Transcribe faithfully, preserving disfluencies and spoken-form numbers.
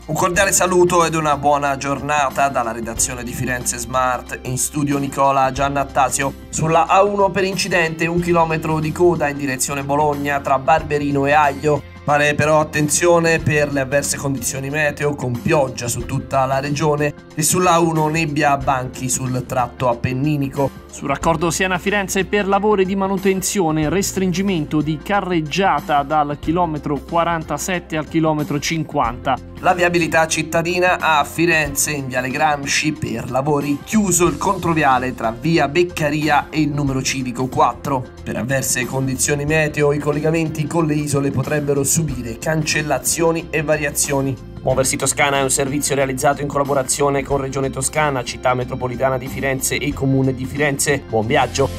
Un cordiale saluto ed una buona giornata dalla redazione di Firenze Smart. In studio Nicola Giannattasio. Sulla A uno per incidente, un chilometro di coda in direzione Bologna tra Barberino e Aglio. Fare però attenzione per le avverse condizioni meteo con pioggia su tutta la regione e sulla A uno nebbia a banchi sul tratto appenninico. Sul raccordo Siena-Firenze per lavori di manutenzione, restringimento di carreggiata dal chilometro quarantasette al chilometro cinquanta. La viabilità cittadina a Firenze in Viale Gramsci per lavori, chiuso il controviale tra via Beccaria e il numero civico quattro. Per avverse condizioni meteo i collegamenti con le isole potrebbero subire cancellazioni e variazioni. Muoversi Toscana è un servizio realizzato in collaborazione con Regione Toscana, Città Metropolitana di Firenze e Comune di Firenze. Buon viaggio!